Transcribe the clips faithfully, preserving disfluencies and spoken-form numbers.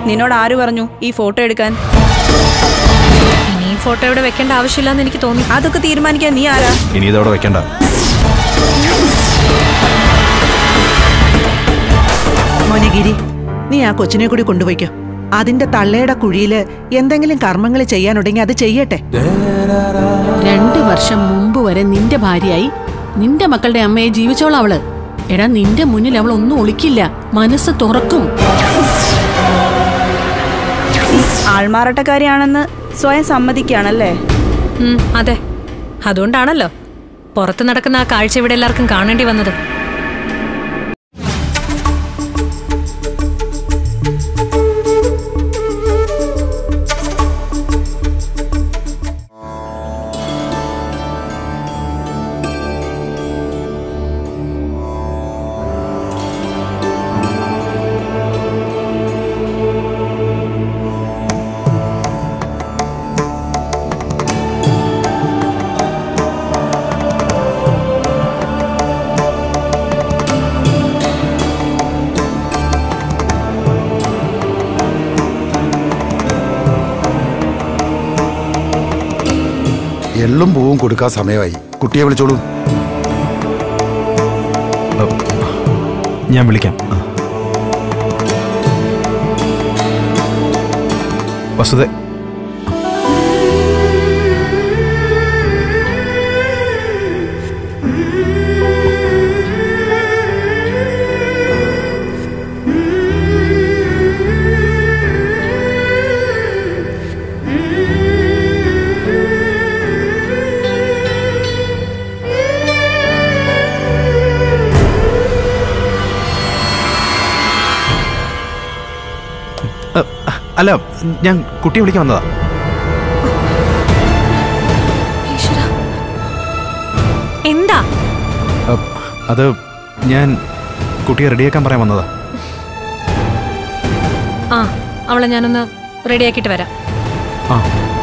നിന്നോട് ആര് പറഞ്ഞു ഈ ഫോട്ടോ എടുക്കാൻ? നീ ഫോട്ടോ ഇവിടെ വെക്കേണ്ട ആവശ്യമില്ലെന്ന് എനിക്ക് തോന്നി. അതൊക്കെ തീരുമാനിക്കാൻ നീ ആരാ? ഇനി ഇതവിടെ വെക്കണ്ട. മോനഗിരി, നീ ആ കൊച്ചിനെ കൂടി കൊണ്ടുപോയിക്കോ. അതിന്റെ തള്ളയുടെ കുഴിയില് എന്തെങ്കിലും കർമ്മങ്ങൾ ചെയ്യാനുണ്ടെങ്കിൽ അത് ചെയ്യട്ടെ. രണ്ടു വർഷം മുമ്പ് വരെ നിന്റെ ഭാര്യയായി നിന്റെ മക്കളുടെ അമ്മയെ ജീവിച്ചോളാം അവള്. എടാ, നിന്റെ മുന്നിൽ അവൾ ഒന്നും ഒളിക്കില്ല, മനസ്സ് തുറക്കും. ആൾമാറാട്ടക്കാരിയാണെന്ന് സ്വയം സമ്മതിക്കുകയാണല്ലേ? അതെ, അതുകൊണ്ടാണല്ലോ പുറത്ത് നടക്കുന്ന ആ കാഴ്ച ഇവിടെ എല്ലാവർക്കും കാണേണ്ടി വന്നത്. എള്ളും പൂവും കൊടുക്കാൻ സമയമായി. കുട്ടിയെ വിളിച്ചോളൂ. ഞാൻ വിളിക്കാം. വസുദേ, അല്ല, ഞാൻ കുട്ടിയെ വിളിക്കാൻ വന്നതാ. എന്താ അത്? ഞാൻ കുട്ടിയെ റെഡിയാക്കാൻ പറയാൻ വന്നതാ. ആ, അവളെ ഞാനൊന്ന് റെഡിയാക്കിട്ട് വരാം. ആ,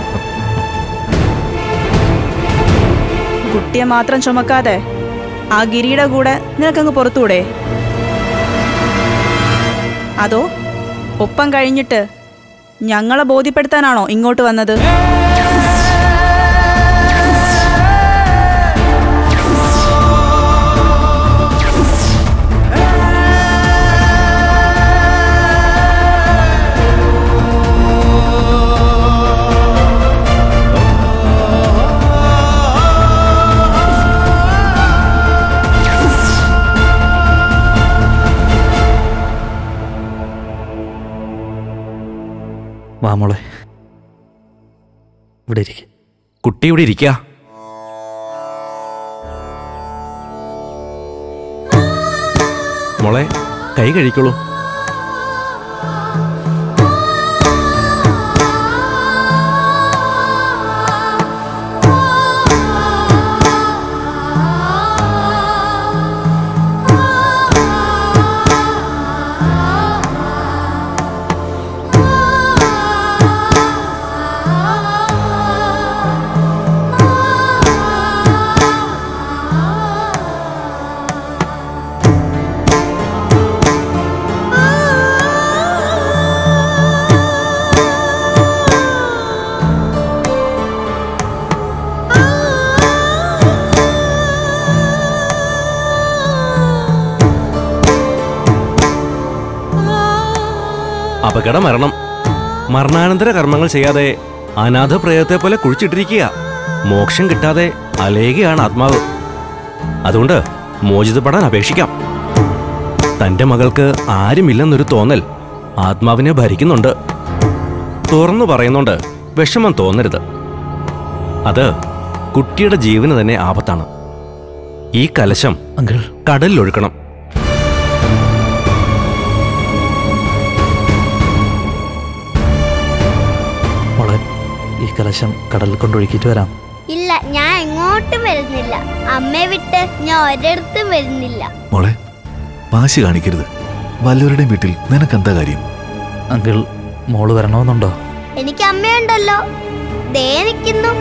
കുട്ടിയെ മാത്രം ചുമക്കാതെ ആ ഗിരിയുടെ കൂടെ നിനക്കങ്ങ് പുറത്തൂടെ? അതോ ഒപ്പം കഴിഞ്ഞിട്ട് ഞങ്ങളെ ബോധ്യപ്പെടുത്താനാണോ ഇങ്ങോട്ട് വന്നത്? വാ മോളെ, ഇവിടെ ഇരിക്ക. കുട്ടി ഇവിടെ ഇരിക്കുക. മോളെ, കൈ കഴിക്കോളൂ. അപകട മരണം. മരണാനന്തര കർമ്മങ്ങൾ ചെയ്യാതെ അനാഥ പ്രേതത്തെ പോലെ കുഴിച്ചിട്ടിരിക്കുക. മോക്ഷം കിട്ടാതെ അലയുകയാണ് ആത്മാവ്. അതുകൊണ്ട് മോചിതപ്പെടാൻ അപേക്ഷിക്കാം. തന്റെ മകൾക്ക് ആരുമില്ലെന്നൊരു തോന്നൽ ആത്മാവിനെ ഭരിക്കുന്നുണ്ട്. തുറന്നു പറയുന്നുണ്ട്, വിഷമം തോന്നരുത്. അത് കുട്ടിയുടെ ജീവന് തന്നെ ആപത്താണ്. ഈ കലശം അങ്കിൾ കടലിലൊഴുക്കണം. മോളെ, ഈ കലശം കടലിൽ കൊണ്ടൊഴുക്കിയിട്ട് വരാം. ഇല്ല, ഞാൻ എങ്ങോട്ടും വരുന്നില്ല. അമ്മയെ വിട്ട് ഞാൻ ഒരിടത്തും വരുന്നില്ല. മോളെ, വാശി കാണിക്കരുത്. വല്ലവരുടെയും വീട്ടിൽ നിനക്കെന്താ കാര്യം? അങ്കിൾ, മോള് വരണമെന്നുണ്ടോ? എനിക്ക് അമ്മയുണ്ടല്ലോ, ദേ നിൽക്കുന്നു.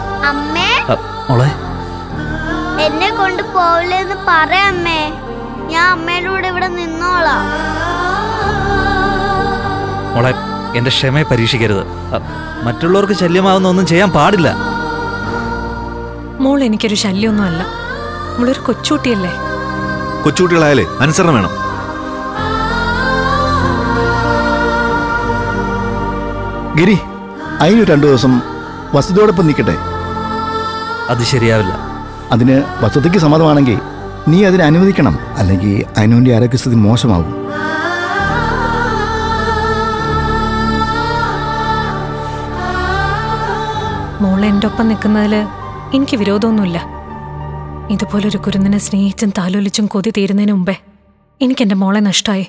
അമ്മേ, മോളെ, എന്നെ കൊണ്ട് പോവില്ലെന്ന് പറയാമ്മേ. ഞാൻ അമ്മയുടെ കൂടെ ഇവിടെ നിന്നോളാം. മോളെ, എന്റെ ക്ഷമയെ പരീക്ഷിക്കരുത്. മറ്റുള്ളവർക്ക് ശല്യമാവുന്ന ഒന്നും ചെയ്യാൻ പാടില്ല. മോൾ എനിക്കൊരു ശല്യമൊന്നും അല്ല. മോളൊരു കൊച്ചുകുട്ടിയല്ലേ. കൊച്ചുകുട്ടികളായാലേ അനുസരണം വേണം. ഗിരി, അതിന് രണ്ടു ദിവസം വസുതയോടൊപ്പം നിൽക്കട്ടെ. അത് ശരിയാവില്ല. അതിന് വസുതയ്ക്ക് സമ്മതമാണെങ്കിൽ നീ അതിനെ അനുവദിക്കണം. അല്ലെങ്കിൽ അനുവിൻ്റെ ആരോഗ്യസ്ഥിതി മോശമാവും. മോളെ എൻ്റെ ഒപ്പം നിൽക്കുന്നതിൽ എനിക്ക് വിരോധമൊന്നുമില്ല. ഇതുപോലൊരു കുരുന്നിനെ സ്നേഹിച്ചും താലോലിച്ചും കൊതി തീരുന്നതിന് മുമ്പേ എനിക്കെൻ്റെ മോളെ നഷ്ടമായി.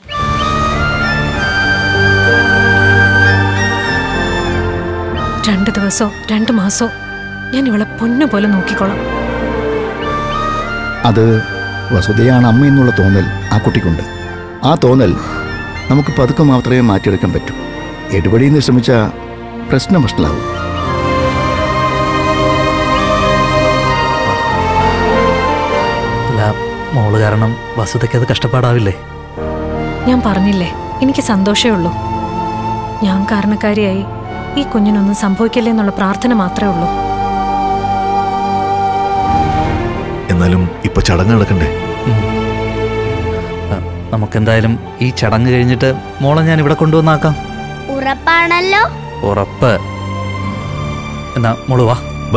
രണ്ട് ദിവസമോ രണ്ട് മാസമോ ഞാൻ ഇവളെ പൊന്നുപോലെ നോക്കിക്കോളാം. അത് വസുതയാണ് അമ്മ എന്നുള്ള തോന്നൽ ആ കുട്ടിക്കുണ്ട്. ആ തോന്നൽ നമുക്ക് പതുക്കെ മാത്രമേ മാറ്റിയെടുക്കാൻ പറ്റൂ. എടുപടിയിൽ നിന്ന് ശ്രമിച്ചാൽ പ്രശ്നം വഷളാവും. മോള് കാരണം വസുതയ്ക്ക് അത് കഷ്ടപ്പാടാവില്ലേ? ഞാൻ പറഞ്ഞില്ലേ, എനിക്ക് സന്തോഷമേ ഉള്ളൂ. ഞാൻ കാരണക്കാരിയായി ഈ കുഞ്ഞിനൊന്നും സംഭവിക്കില്ലേ എന്നുള്ള പ്രാർത്ഥന മാത്രമേ ഉള്ളൂ. എന്നാലും ഇപ്പൊ ചടങ്ങ് നടക്കണ്ടേ? നമുക്കെന്തായാലും ഈ ചടങ്ങ് കഴിഞ്ഞിട്ട് മോളെ ഞാൻ ഇവിടെ കൊണ്ടുവന്നാക്കാം. ഉറപ്പാണല്ലോ? ഉറപ്പ്. എന്നാ മോള് വാ. വാ.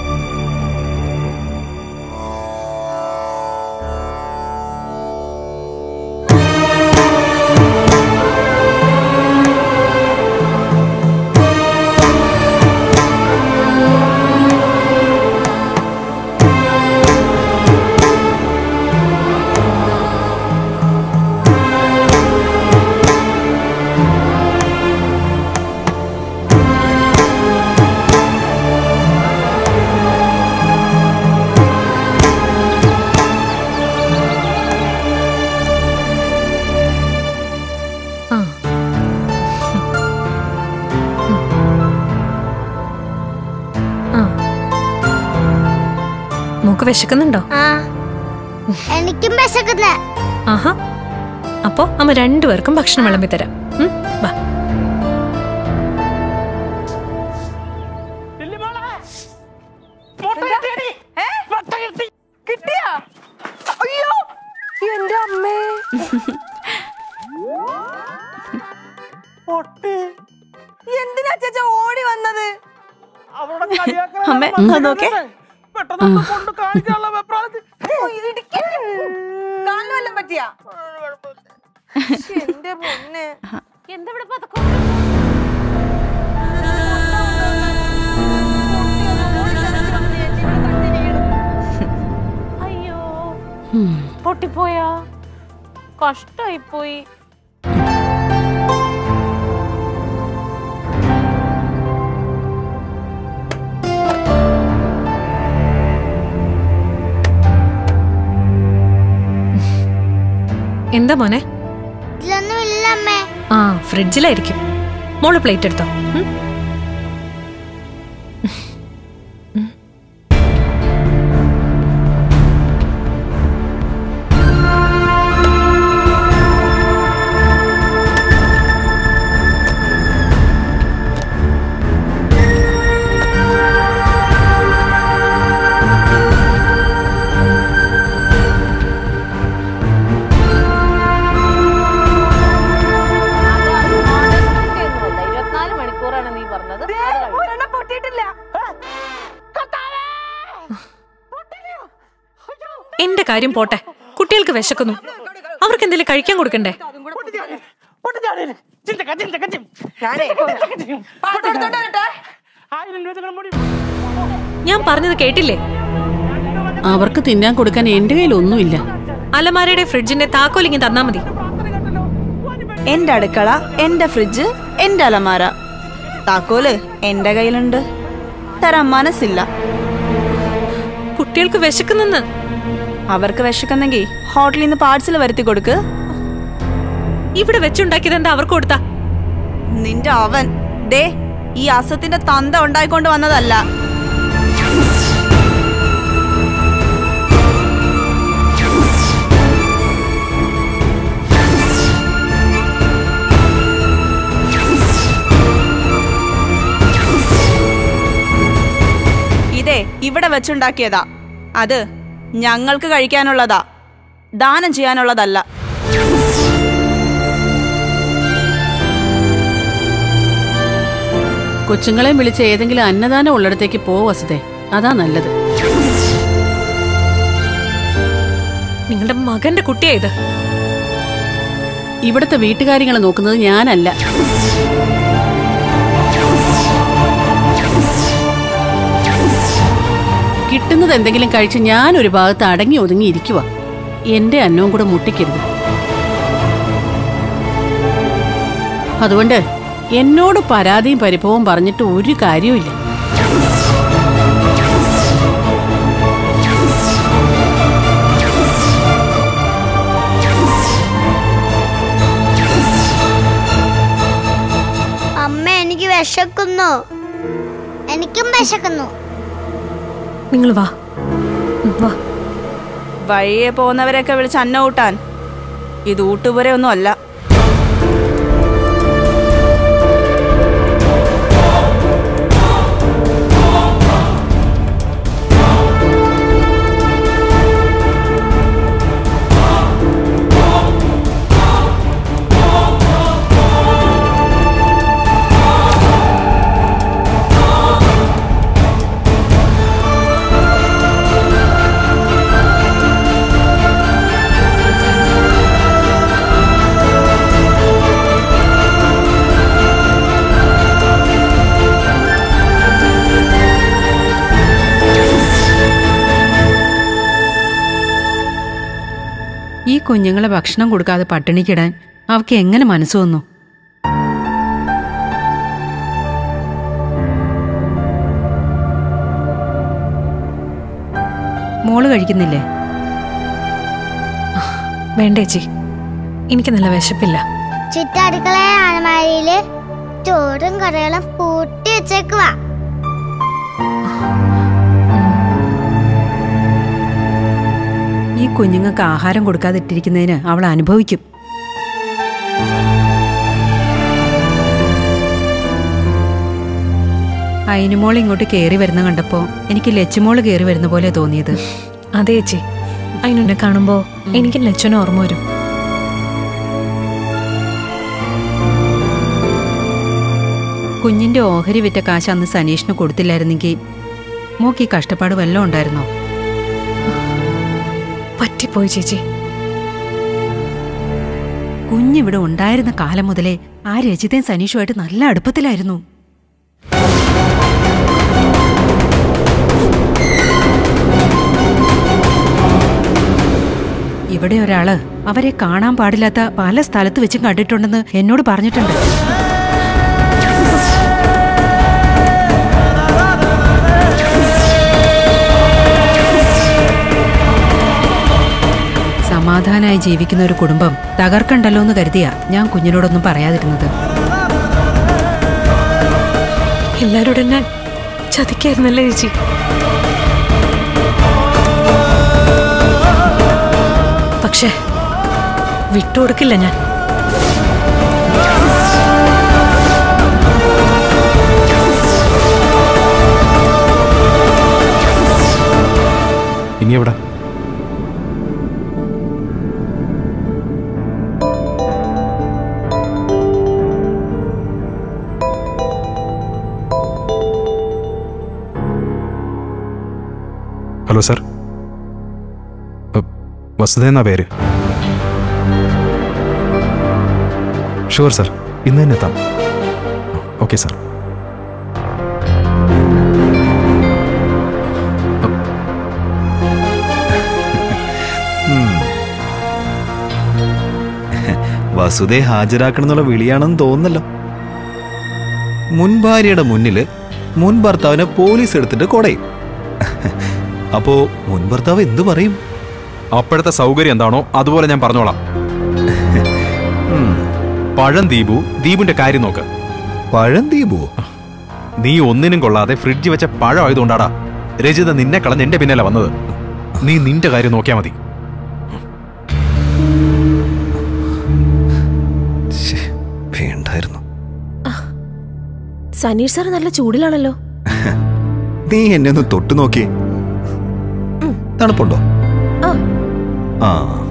മോക്ക് വിശക്കുന്നുണ്ടോ? എനിക്കും വിശക്കുന്നേ. ആഹാ, അപ്പോ അമ്മ രണ്ടുപേർക്കും ഭക്ഷണം വിളമ്പി തരാം. വാ. എന്തിനാ ചേച്ചാ ഓടി വന്നത്? അമ്മേ നോക്കേ, പറ്റിയാ എന്റെ പൊന്നെ. എന്താ അയ്യോ, പൊട്ടിപ്പോയാ? കഷ്ടായി പോയി. എന്താ മോനെ? ആ, ഫ്രിഡ്ജിലായിരിക്കും. മോള് പ്ലേറ്റ് എടുത്തോ. എന്റെ കാര്യം പോട്ടെ, കുട്ടികൾക്ക് വിശക്കുന്നു. അവർക്ക് എന്തെങ്കിലും കഴിക്കാൻ കൊടുക്കണ്ടേ? ഞാൻ പറഞ്ഞത് കേട്ടില്ലേ? അവർക്ക് തിന്നാൻ കൊടുക്കാൻ എന്റെ കയ്യിൽ ഒന്നുമില്ല. അലമാരയുടെ ഫ്രിഡ്ജിന്റെ താക്കോലിങ്ങി തന്നാ മതി. എന്റെ അടുക്കള, എന്റെ ഫ്രിഡ്ജ്, എന്റെ അലമാര. താക്കോല് എന്റെ കയ്യിലുണ്ട്. തരാൻ മനസ്സില്ല. കുട്ടികൾക്ക് വിശക്കുന്നെന്ന്. അവർക്ക് വിശക്കുന്നെങ്കിൽ ഹോട്ടലിൽ നിന്ന് പാഴ്സൽ വരുത്തി കൊടുക്ക്. ഇവിടെ വെച്ചുണ്ടാക്കിയത് എന്താ അവർക്ക് കൊടുത്താ? നിന്റെ അവൻ ദേ ഈ അസത്തിന്റെ തന്ത ഉണ്ടായിക്കൊണ്ട് വന്നതല്ല. ഇവിടെ വെച്ചുണ്ടാക്കിയതാ. അത് ഞങ്ങൾക്ക് കഴിക്കാനുള്ളതാ, ദാനം ചെയ്യാനുള്ളതല്ല. കൊച്ചുങ്ങളെയും വിളിച്ച് ഏതെങ്കിലും അന്നദാനം ഉള്ളിടത്തേക്ക് പോ വസുതേ, അതാ നല്ലത്. നിങ്ങളുടെ മകന്റെ കുട്ടിയാ ഇത്. ഇവിടുത്തെ വീട്ടുകാര്യങ്ങൾ നോക്കുന്നത് ഞാനല്ല. കിട്ടുന്നത് എന്തെങ്കിലും കഴിച്ച് ഞാൻ ഒരു ഭാഗത്ത് അടങ്ങി ഒതുങ്ങി ഇരിക്കുക. എന്റെ അന്നവും കൂടെ മുട്ടിക്കരുത്. അതുകൊണ്ട് എന്നോട് പരാതിയും പരിഭവവും പറഞ്ഞിട്ട് ഒരു കാര്യവുമില്ല. അമ്മ, എനിക്ക് വിശക്കുന്നു. എനിക്കും വിശക്കുന്നു. നിങ്ങൾ വാ വാ. വഴിയെ പോകുന്നവരെയൊക്കെ വിളിച്ച് അന്ന ഊട്ടാൻ ഇത് ഊട്ടുപുര ഒന്നും അല്ല. ഈ കുഞ്ഞുങ്ങളെ ഭക്ഷണം കൊടുക്കാതെ പട്ടിണിക്കിടാൻ അവർക്ക് എങ്ങനെ മനസ്സ് വന്നു? മോള് കഴിക്കുന്നില്ലേ? വേണ്ടേച്ചി, എനിക്ക് നല്ല വിശപ്പില്ല. ചുറ്റടുക്കള അലമാരിയില് ചോറും കറികളും പൂട്ടി വെച്ചേക്കുവാ. ഈ കുഞ്ഞുങ്ങൾക്ക് ആഹാരം കൊടുക്കാതിട്ടിരിക്കുന്നതിന് അവൾ അനുഭവിക്കും. അയിനുമോൾ ഇങ്ങോട്ട് കയറി വരുന്ന കണ്ടപ്പോ എനിക്ക് ലച്ചുമോള് കയറി വരുന്ന പോലെ തോന്നിയത്. അതെ ചേച്ചി, അതിനെ കാണുമ്പോ എനിക്ക് ലച്ചനും ഓർമ്മ വരും. കുഞ്ഞിന്റെ ഓഹരി വിറ്റ കാശ് അന്ന് സനീഷിന് കൊടുത്തില്ലായിരുന്നെങ്കിൽ മോക്ക് ഈ കഷ്ടപ്പാട് വല്ലതും ഉണ്ടായിരുന്നോ? പറ്റിപ്പോയി ചേച്ചി. കുഞ്ഞിവിടെ ഉണ്ടായിരുന്ന കാലം മുതലേ ആ രജിതയും സനീഷുമായിട്ട് നല്ല അടുപ്പത്തിലായിരുന്നു. ഇവിടെ ഒരാള് അവരെ കാണാൻ പാടില്ലാത്ത പല സ്ഥലത്ത് വെച്ചും കണ്ടിട്ടുണ്ടെന്ന് എന്നോട് പറഞ്ഞിട്ടുണ്ട്. സമാധാനമായി ജീവിക്കുന്ന ഒരു കുടുംബം തകർക്കണ്ടല്ലോ എന്ന് കരുതിയാ ഞാൻ കുഞ്ഞിനോടൊന്നും പറയാതിരുന്നത്. എല്ലാരോടും ഞാൻ ചതിക്കായിരുന്നല്ലേ ചേച്ചി? പക്ഷേ വിട്ടുകൊടുക്കില്ല ഞാൻ. ഇനി എവിടെ? ഹലോ സാർ, വസുധ എന്നാ പേര്. ഷുവർ സാർ, ഇന്ന് തന്നെ എത്താം. Okay sir. വസുധയെ ഹാജരാക്കണമെന്നുള്ള വിളിയാണെന്ന് തോന്നുന്നല്ലോ. മുൻ ഭാര്യയുടെ മുന്നില് മുൻ ഭർത്താവിനെ പോലീസ് എടുത്തിട്ട് കൊടയും. അപ്പോ മുൻ ഭർത്താവ് എന്തു പറയും? അപ്പോഴത്തെ സൗകര്യം എന്താണോ അതുപോലെ ഞാൻ പറഞ്ഞോളാം. പഴം ദീപു, ദീപുന്റെ കാര്യം നോക്ക്. പഴം ദീപു? നീ ഒന്നിനും കൊള്ളാതെ ഫ്രിഡ്ജ് വെച്ച പഴം ആയതുകൊണ്ടാടാ രജിത നിന്നെ കളഞ്ഞ് എന്റെ പിന്നാലെ വന്നത്. നീ നിന്റെ കാര്യം നോക്കിയാ മതി. വേണ്ടായിരുന്നു. സനീഷ് സാർ നല്ല ചൂടിലാണല്ലോ. നീ എന്നെ ഒന്ന് തൊട്ടു നോക്കിയേ. തണുപ്പുണ്ടോ? ആ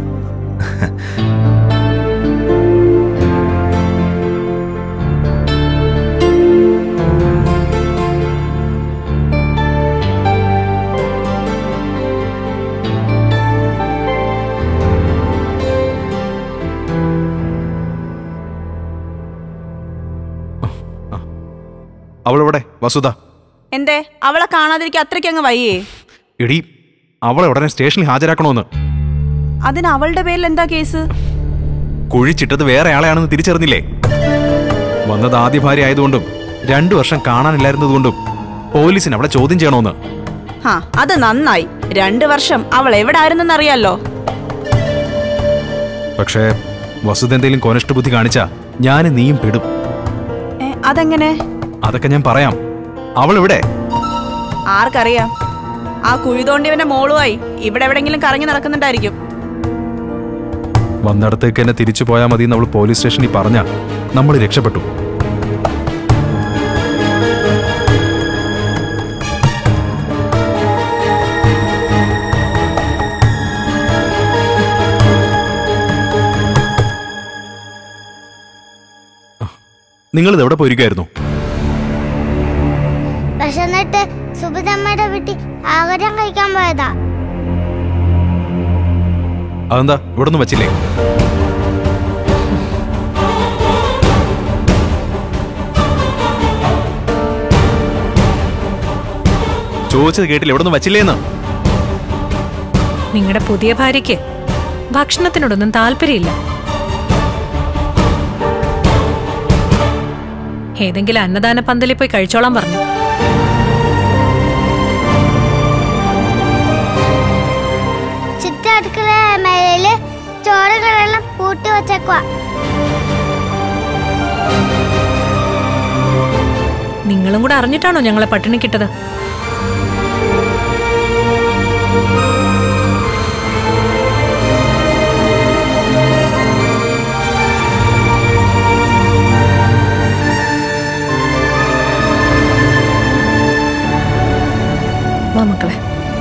അവളെവിടെ വസുധ? എന്തേ അവളെ കാണാതിരിക്കാൻ അത്രയ്ക്ക് അങ്ങ് വയ്യേ? എടി, അവളെ ഉടനെ സ്റ്റേഷനിൽ ഹാജരാക്കണോന്ന്. അതിന് അവളുടെ പേരിൽ എന്താ കേസ്? കുഴിച്ചിട്ടത് വേറെ ആളെയാണെന്ന് തിരിച്ചറിഞ്ഞില്ലേ? വന്നത് ആദ്യ ഭാര്യ ആയതുകൊണ്ടും രണ്ടു വർഷം കാണാനില്ലായിരുന്നതുകൊണ്ടും പോലീസിന് അവളെ ചോദ്യം ചെയ്യണോന്ന്. ഹാ, അത് നന്നായി. രണ്ടു വർഷം അവൾ എവിടെ ആയിരുന്നെന്ന് അറിയാലോ. പക്ഷേ വസുധ എന്തെങ്കിലും കൊനഷ്ട ബുദ്ധി കാണിച്ചാ ഞാനും നീയും പെടും. അതെങ്ങനെ? അതൊക്കെ ഞാൻ പറയാം. അവൾ ഇവിടെ ആർക്കറിയാം? ആ കുഴി തോണ്ടിയവന്റെ മോളുമായി ഇവിടെ എവിടെങ്കിലും കറങ്ങി നടക്കുന്നുണ്ടായിരിക്കും. വന്നിടത്തേക്ക് എന്നെ തിരിച്ചു പോയാൽ മതി എന്ന് അവൾ പോലീസ് സ്റ്റേഷനിൽ പറഞ്ഞ നമ്മൾ രക്ഷപ്പെട്ടു. നിങ്ങളിത് എവിടെ പോയിരിക്കായിരുന്നു? വിശന്നിട്ട് സുബിതമ്മയുടെ വീട്ടിൽ ആഹാരം കഴിക്കാൻ പോയതാ. അതെന്താ ഇവിടെ ഒന്നും വച്ചില്ലേ? ചോദിച്ചത് കേട്ടില്ല, ഇവിടെ ഒന്നും വച്ചില്ലേന്ന്. നിങ്ങളുടെ പുതിയ ഭാര്യയ്ക്ക് ഭക്ഷണത്തിനോടൊന്നും താല്പര്യമില്ല. ഏതെങ്കിലും അന്നദാന പന്തലിൽ പോയി കഴിച്ചോളാൻ പറഞ്ഞു. ചുറ്റടുക്കള മേലയില് ചോറുകളെല്ലാം കൂട്ടി വച്ചേക്കുവാ. നിങ്ങളും കൂടെ അറിഞ്ഞിട്ടാണോ ഞങ്ങളെ പട്ടിണിക്കിട്ടത്? മക്കളെ,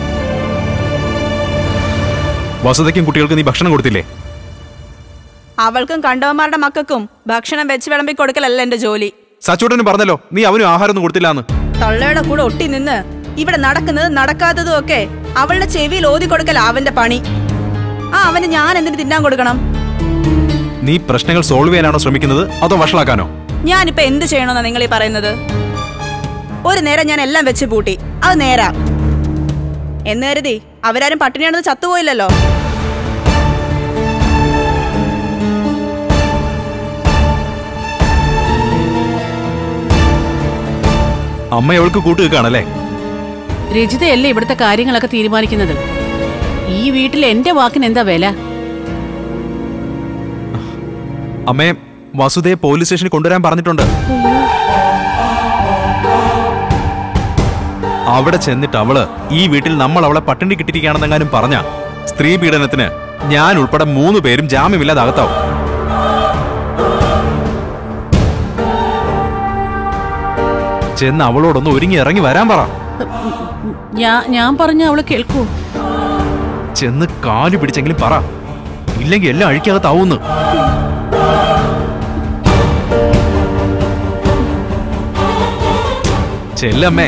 വസുധയ്ക്കും കുട്ടികൾക്ക് നീ ഭക്ഷണം കൊടുത്തില്ലേ? അവൾക്കും കണ്ടവന്മാരുടെ മക്കൾക്കും ഭക്ഷണം വെച്ച് വിളമ്പി കൊടുക്കലല്ല എന്റെ ജോലി. സച്ചൂട്ടന് പറഞ്ഞല്ലോ നീ അവനും ആഹാരം ഒന്നും കൊടുത്തില്ലാന്ന്. തള്ളയുടെ കൂടെ ഒട്ടി നിന്ന് ഇവിടെ നടക്കുന്നത് നടക്കാത്തതും ഒക്കെ അവളുടെ ചെവിയിൽ ഓതി കൊടുക്കല അവന്റെ പണി. ആ അവന് ഞാൻ എന്തിനു തിന്നാൻ കൊടുക്കണം? നീ പ്രശ്നങ്ങൾ സോൾവ് ചെയ്യാനാണോ ശ്രമിക്കുന്നത് അതോ വഷളാക്കാനോ? ഞാനിപ്പോ എന്ത് ചെയ്യണമെന്നാ നിങ്ങൾ ഈ പറയുന്നത്? ഒരു നേരം ഞാൻ എല്ലാം വെച്ച് പൂട്ടി, അത് നേരാ എന്ന് കരുതി അവരാരും പട്ടിണിയാണെന്ന് ചത്തുപോയില്ലല്ലോ. അമ്മ അവൾക്ക് കൂട്ടുകയാണല്ലേ? രജിതയല്ലേ ഇവിടുത്തെ കാര്യങ്ങളൊക്കെ തീരുമാനിക്കുന്നത്. ഈ വീട്ടിൽ എന്റെ വാക്കിന് എന്താ വില? അമ്മയെ വസുധയെ പോലീസ് സ്റ്റേഷനിൽ കൊണ്ടുവരാൻ പറഞ്ഞിട്ടുണ്ട്. അവിടെ ചെന്നിട്ട് അവള് ഈ വീട്ടിൽ നമ്മൾ അവളെ പട്ടിണി കിട്ടിയിരിക്കുകയാണെന്നെങ്ങാനും പറഞ്ഞ സ്ത്രീ പീഡനത്തിന് ഞാൻ ഉൾപ്പെടെ മൂന്ന് പേരും ജാമ്യമില്ലാതെ അകത്താവും. ചെന്ന് അവളോടൊന്ന് ഒരുങ്ങി ഇറങ്ങി വരാൻ പറ. ഞാൻ പറഞ്ഞ അവള് കേൾക്കൂ? ചെന്ന് കാലു പിടിച്ചെങ്കിലും പറ, ഇല്ലെങ്കിൽ എല്ലാം അഴിക്കകത്താവുന്നു. ചെല്ലമ്മേ.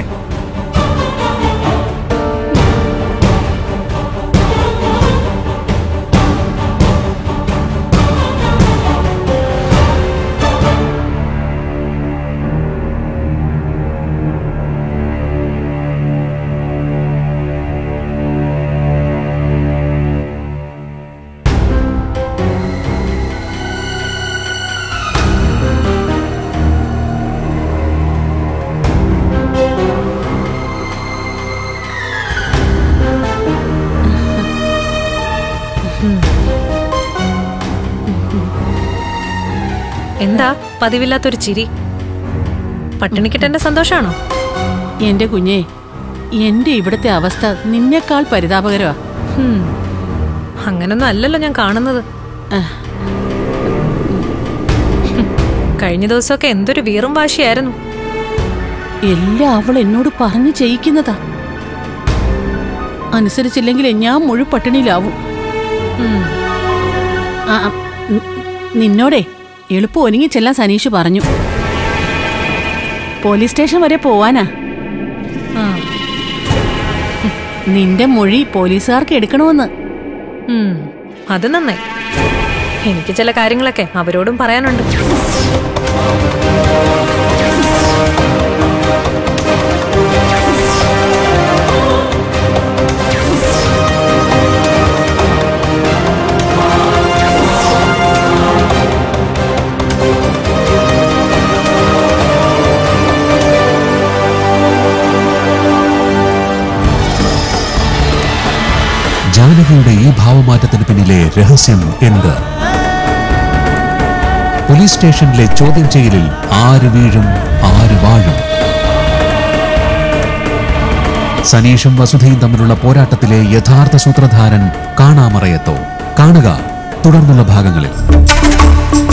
എന്താ പതിവില്ലാത്തൊരു ചിരി? പട്ടിണിക്കിട്ടെന്റെ സന്തോഷാണോ? എന്റെ കുഞ്ഞേ, എന്റെ ഇവിടുത്തെ അവസ്ഥ നിന്നേക്കാൾ പരിതാപകരമാ. അങ്ങനൊന്നും അല്ലല്ലോ ഞാൻ കാണുന്നത്. കഴിഞ്ഞ ദിവസമൊക്കെ എന്തൊരു വീറും വാശിയായിരുന്നു. എല്ലാം അവൾ എന്നോട് പറഞ്ഞു ചെയ്യിക്കുന്നതാ. അനുസരിച്ചില്ലെങ്കിൽ ഞാൻ മുഴു പട്ടിണിയിലാവും. ആ, നിന്നോടെ എളുപ്പം ഒരുങ്ങി ചെല്ലാൻ സനീഷ് പറഞ്ഞു. പോലീസ് സ്റ്റേഷൻ വരെ പോവാനാ. നിന്റെ മൊഴി പോലീസുകാർക്ക് എടുക്കണമെന്ന്. അത് നന്നായി. എനിക്ക് ചില കാര്യങ്ങളൊക്കെ അവരോടും പറയാനുണ്ട്. ജാനകിയുടെ ഈ ഭാവമാറ്റത്തിന് പിന്നിലെ രഹസ്യം എന്ത്? പോലീസ് സ്റ്റേഷനിലെ ചോദ്യം ചെയ്യലിൽ ആര് വീഴും, ആര് വാഴും? സനീഷും വസുധയും തമ്മിലുള്ള പോരാട്ടത്തിലെ യഥാർത്ഥ സൂത്രധാരൻ കാണാമറയത്തോ? കാണുക തുടർന്നുള്ള ഭാഗങ്ങളിൽ.